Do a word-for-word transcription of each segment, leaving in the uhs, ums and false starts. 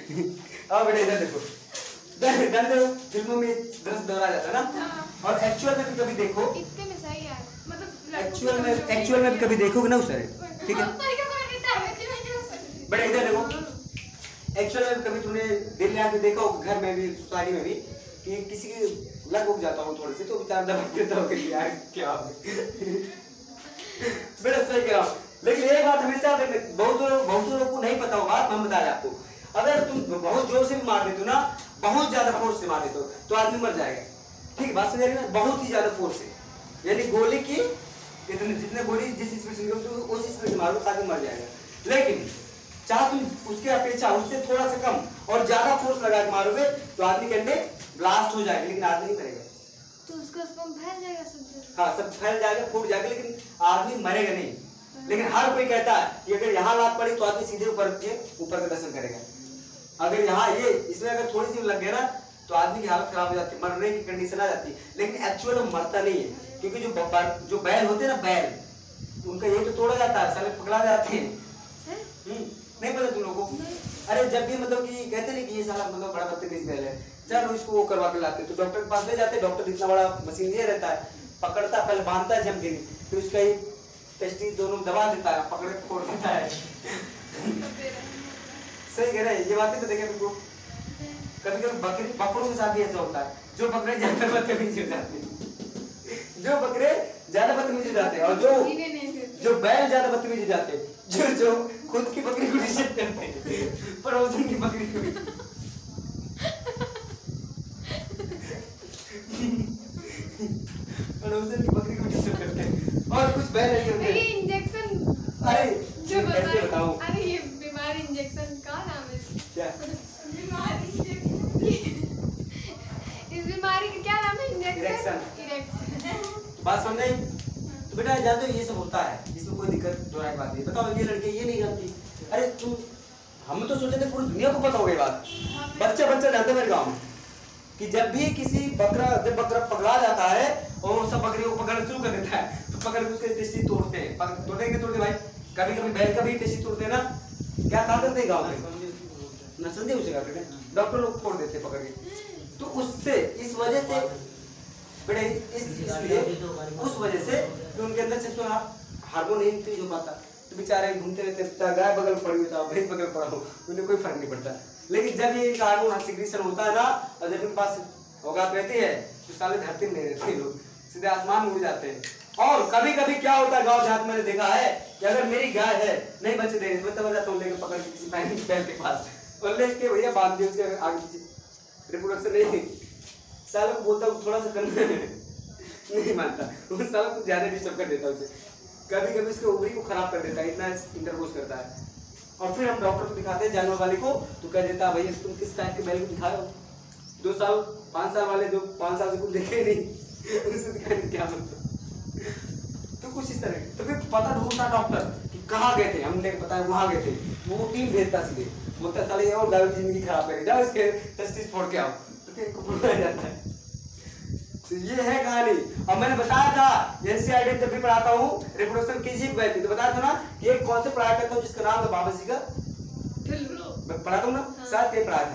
अब बेटा इधर देखो, दर्द फिल्मों में दर्द दोहरा जाता है ना, और एक्चुअल में कभी देखो, इतने में सही है मतलब एक्चुअल में एक्चुअल में कभी देखोगे ना उसे, ठीक है बेटा इधर देखो, एक्चुअल में कभी तुमने दिल में आके देखा हो घर में भी सोसाइटी में भी कि किसी की लग उग जाता हो थोड़े से तो बेचारा दबा देता हो कि यार क्या बेटा सही कह रहा हूं। लेकिन एक बात हमेशा बहुत बहुत लोगों को नहीं पता होगा, हम बता रहे आपको, अगर तुम बहुत जोर से भी मार देते हो ना, बहुत ज्यादा फोर्स से मार देते हो तो आदमी मर जाएगा, ठीक है बात समझ रहे ना, बहुत ही ज्यादा फोर्स से, यानी गोली की इतने जितने गोली जिस स्पीड से निकलती है उस स्पीड से मारो तो आदमी मर जाएगा। लेकिन चाहे तुम उसके अपेक्षा उससे थोड़ा सा कम और ज्यादा फोर्स लगा के मारोगे तो आदमी के अंदर ब्लास्ट हो जाएगा, लेकिन आदमी नहीं मरेगा। तो उसका स्पर्म फैल जाएगा सब, हाँ सब फैल जाएगा, फूट जाएगा, लेकिन आदमी मरेगा नहीं। लेकिन हर कोई कहता है कि अगर यहाँ लात पड़ी तो आदमी सीधे ऊपर के ऊपर का दर्शन करेगा, अगर यहाँ ये इसमें अगर थोड़ी सी लग गया ना तो आदमी की हालत खराब हो जाती है, मरने की कंडीशन आ जाती है। लेकिन एक्चुअल में मरता नहीं है, क्योंकि जो जो बैल होते हैं ना, बैल उनका ये तो तोड़ा जाता है, साले पकड़ा जाते हैं। नहीं पता तुम लोगों को? अरे जब भी मतलब कि कहते नहीं कि ये साला मतलब बड़ा बदतमीज बैल है, चलो इसको वो करवा के लाते तो डॉक्टर के पास ले जाते, डॉक्टर इतना बड़ा मशीन ये रहता है, पकड़ता पहले बांधता है जम के, फिर उसका ही टेस्टिस दोनों दबा देता है, पकड़ के फोड़ देता है। सही कह रहे हैं, ये बातें तो देखे तुमको। कभी कभी बकरी बकरों के साथ भी ऐसा होता है, जो बकरे ज्यादा बदतमीज हो जाते हैं, जो बकरे ज्यादा बदतमीज हो जाते हैं, और जो जो बैल ज्यादा बदतमीज हो जाते हैं, जो जो खुद की बकरी को डिस्टर्ब करते हैं, पड़ोसन की बकरी को पड़ोसन की बकरी को डिस्टर्ब करते हैं। और कुछ बैल ऐसे होते हैं, इंजेक्शन, अरे जो कैसे बताऊं, अरे ये बीमारी इंजेक्शन का नाम है क्या बीमारी इंजेक्शन, इस बीमारी का क्या नाम है? इरेक्शन। इरेक्शन बात समझ नहीं? तो बेटा जानते हो ये सब होता है, इसमें कोई दिक्कत दो राय बात नहीं। बताओ ये लड़के ये नहीं जानती, अरे तुम हम तो सोचे थे पूरी दुनिया को पता हो गई बात, बच्चा बच्चा जानते मेरे गाँव में कि जब भी किसी बकरा जब बकरा पकड़ा जाता है और सब बकरी को पकड़ना शुरू कर देता है तो पकड़ के उसके टेस्टी तोड़ते हैं, तोड़ेंगे तोड़ते भाई, कभी कभी बैल का भी टेस्टी तोड़ते हैं ना, क्या कहा करते हैं गाँव में ना, संदेह उसे कहते हैं, डॉक्टर लोग तोड़ देते पकड़ के। तो उससे इस वजह से बेटा इस इसलिए उस वजह से कि उनके अंदर से हार्मोन नहीं तेज हो पाता, तो बेचारे घूमते रहते, गाय बगल पड़ी होता भैंस बगल पड़ा हो, उन्हें कोई फर्क नहीं पड़ता। लेकिन जब ये हार्मोन सिक्रीशन होता है ना, और जब उनके पास औकात रहती है तो साले धरती में नहीं रहते, लोग सीधे आसमान में उड़ जाते हैं। और कभी कभी क्या होता है गाँव देहात में देखा है कि अगर मेरी गाय है नहीं बच्चे दे रही, मैं तब जाता हूँ लेकर पकड़ के किसी बैल के पास और लेके भैया बांध दिए, उसके आगे रिप्रोडक्शन नहीं, सालों को बोलता हूँ थोड़ा सा करना नहीं मानता, उस सालों को ज्यादा डिस्टर्ब कर देता है उसे, कभी कभी उसके ओवरी को खराब कर देता है, इतना इंटरकोर्स करता है। और फिर हम डॉक्टर को दिखाते हैं जानवर वाले को, तो कह देता है भैया तुम किस टाइप के बैल को दिखाए हो, दो साल पाँच साल वाले जो पाँच साल से कुछ देखे नहीं उसको दिखाने क्या मतलब। तो कुछ इस तरह, तो फिर पता ढूंढता डॉक्टर कि कहाँ गए थे, हमने बताया वहाँ गए थे, वो टीम भेजता सीधे, बोलता साले और गायों की जिंदगी खराब करेगी, जाओ इसके टेस्टिस फोड़ के आओ, तो फिर इनको बुलाया जाता है। तो ये है कहानी। और मैंने बताया था एनसीईआरटी जब भी पढ़ाता हूँ रिप्रोडक्शन किसी भी बैल की, तो बताया था ना कि एक कौन से पढ़ाया करता हूँ जिसका नाम है बाबा जी का, पढ़ाता हूँ ना, साथ में पढ़ाया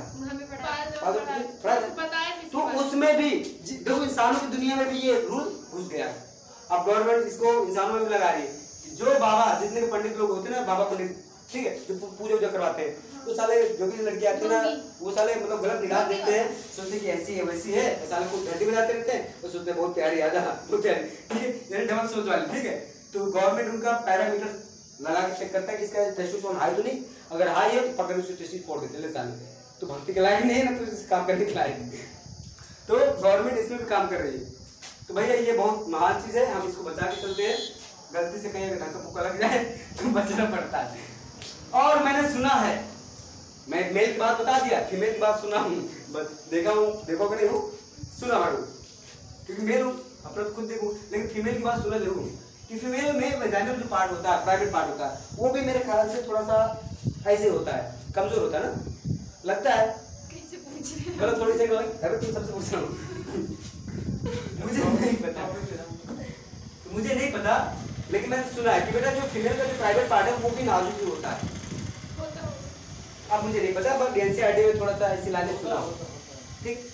था। तो उसमें भी देखो इंसानों की दुनिया में भी ये रूल घुस गया है, अब गवर्नमेंट इसको इंसानों में भी लगा रही है। जो बाबा जितने भी पंडित लोग होते हैं ना, बाबा पंडित, ठीक है, जो पूजा वूजा करवाते हैं, तो साले जो भी लड़की आती है ना, वो साले मतलब गलत निगाह देखते हैं, सोचते कि ऐसी है वैसी है, साले को घंटी बजाते रहते हैं, तो सोचते हैं बहुत प्यारी आजा बहुत प्यारी, ठीक है, यानी डबल सोच वाली, ठीक है। तो गवर्नमेंट उनका पैरामीटर लगा के चेक करता है कि इसका टेस्टोस्टेरोन हाई तो नहीं, अगर हाई है तो पकड़ उसके टेस्टिस फोड़ देते हैं साले, तो भक्ति के लायक नहीं है ना, तो इस काम करने के लायक। तो गवर्नमेंट इसमें भी काम कर रही है। तो भैया ये बहुत महान चीज है, हम इसको बचा के चलते हैं, गलती से कहीं अगर धक्का पुक्का लग जाए तो बचना पड़ता है। और मैंने सुना है, मैं मेल की बात बता दिया, फीमेल की बात सुना हूँ, देखा हूँ, देखो कि नहीं हो, सुना हूँ, क्योंकि मेल हूँ अपना खुद देखूँ, लेकिन फीमेल की बात सुना जरूर कि फीमेल में वैजाइनल जो पार्ट होता है, प्राइवेट पार्ट होता है, वो भी मेरे ख्याल से थोड़ा सा ऐसे होता है, कमजोर होता है ना, लगता है। कैसे पूछ रहे हैं? मतलब थोड़ी सी अरे तुम सबसे पूछ रहा हूँ मुझे नहीं पता, मुझे नहीं पता, लेकिन मैंने सुना है कि बेटा जो फीमेल का जो प्राइवेट पार्ट है वो भी नाजुक ही होता है, अब मुझे नहीं पता, बट एनसीईआरटी में थोड़ा सा ऐसी लाने सुना, ठीक।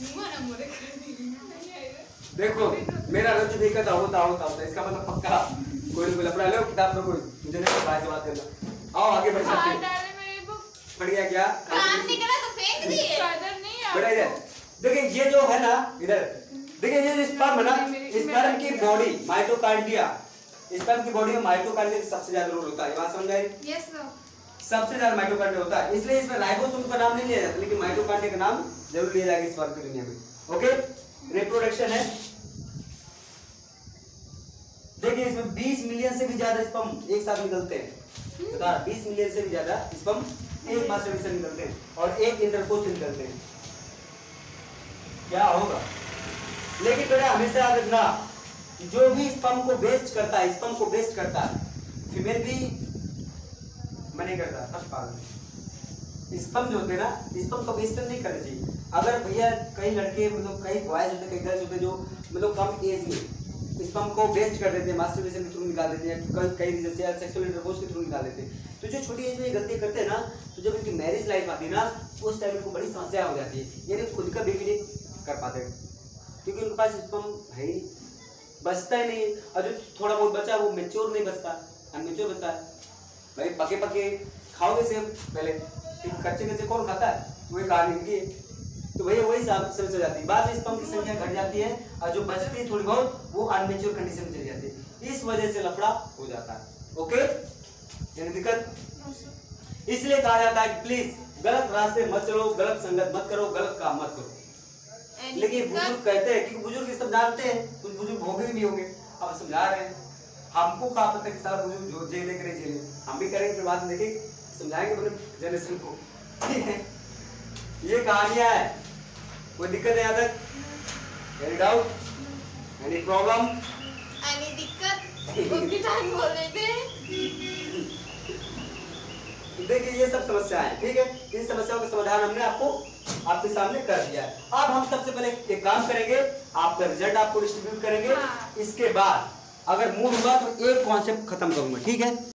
देखो मेरा रंज देखा था होता होता होता इसका मतलब पक्का कोई ना कोई लफड़ा लो किताब में, कोई मुझे नहीं भाई से बात करना। आओ आगे बढ़ सकते हैं। पढ़ गया क्या? काम निकला तो फेंक दिए। बेटा इधर देखिए, ये जो है ना, इधर देखिए, ये स्पर्म है ना, स्पर्म की बॉडी माइटोकांड्रिया, स्पर्म की बॉडी में माइटोकांड्रिया सबसे ज्यादा रोल होता है। बात समझ आई? Yes sir. सबसे ज्यादा माइटोकांड्रिया होता है, इसलिए इसमें राइबोसोम का नाम नहीं लिया जाता, लेकिन माइटोकांड्रिया का नाम जरूर लिया जाएगा स्पर्म की दुनिया में। ओके, रिप्रोडक्शन है। देखिए इसमें बीस मिलियन से भी ज्यादा स्पर्म एक साथ निकलते हैं। बता, बीस मिलियन से भी ज्यादा स्पर्म एक मास्टरबेशन से निकलते हैं और एक इंटरकोर्स से निकलते हैं। क्या होगा? लेकिन बेटा हमेशा याद रखना, जो भी स्पर्म को वेस्ट करता है, स्पर्म को वेस्ट करता है, फीमेल भी मने करता है। पागल स्पर्म जो होते हैं ना, स्पर्म को वेस्ट नहीं करना चाहिए। अगर भैया कई लड़के मतलब कई बॉयज होते हैं, कई गर्ल्स होते हैं जो मतलब कम एज में स्पर्म को वेस्ट कर देते हैं, मास्टरबेशन के थ्रू निकाल देते हैं, कई कई रीजन से सेक्सुअल इंटरकोर्स के थ्रू निकाल देते हैं। तो जो छोटी एज में ये गलती करते हैं ना, तो जब इनकी मैरिज लाइफ आती है ना, उस टाइम इनको बड़ी समस्या हो जाती है, यानी खुद का बेबी नहीं कर पाते, क्योंकि उनके पास स्पर्म है ही, बचता ही नहीं। और जो थोड़ा बहुत बचा वो मैच्योर नहीं बचता, अनमेच्योर बचता है। भाई पके पके खाओगे सेब पहले, कच्चे कच्चे कौन खाता है? वही कहानी इनकी है। तो भैया वही समझ जाती है, बाद में स्पर्म की संख्या घट जाती है और जो बचती है थोड़ी बहुत वो अनमेच्योर कंडीशन में चली जाती है, इस वजह से लफड़ा हो जाता है। ओके, यानी दिक्कत। इसलिए कहा जाता है कि प्लीज गलत रास्ते मत चलो, गलत संगत मत करो, गलत काम मत करो। लेकिन बुजुर्ग कहते हैं, क्योंकि बुजुर्ग सब जानते हैं, कुछ बुजुर्ग होंगे भी नहीं होंगे, अब समझा रहे हैं। हमको कहा पता कि सारा बुजुर्ग जो जेले करे जेले, हम भी करेंगे, फिर बाद में देखेंगे, समझाएंगे अपने जनरेशन को। ठीक है, ये कहानियां है। कोई दिक्कत है यहाँ तक? Any doubt, any problem, any दिक्कत? उनकी टाइम बोल रहे थे। देखिए ये सब समस्याएं, ठीक है, इन समस्याओं का समाधान हमने आपको आपके सामने कर दिया है। अब हम सबसे पहले एक काम करेंगे, आपका रिजल्ट आपको डिस्ट्रीब्यूट करेंगे। हाँ। इसके बाद अगर मूड हुआ तो एक कॉन्सेप्ट खत्म करूंगा, ठीक है।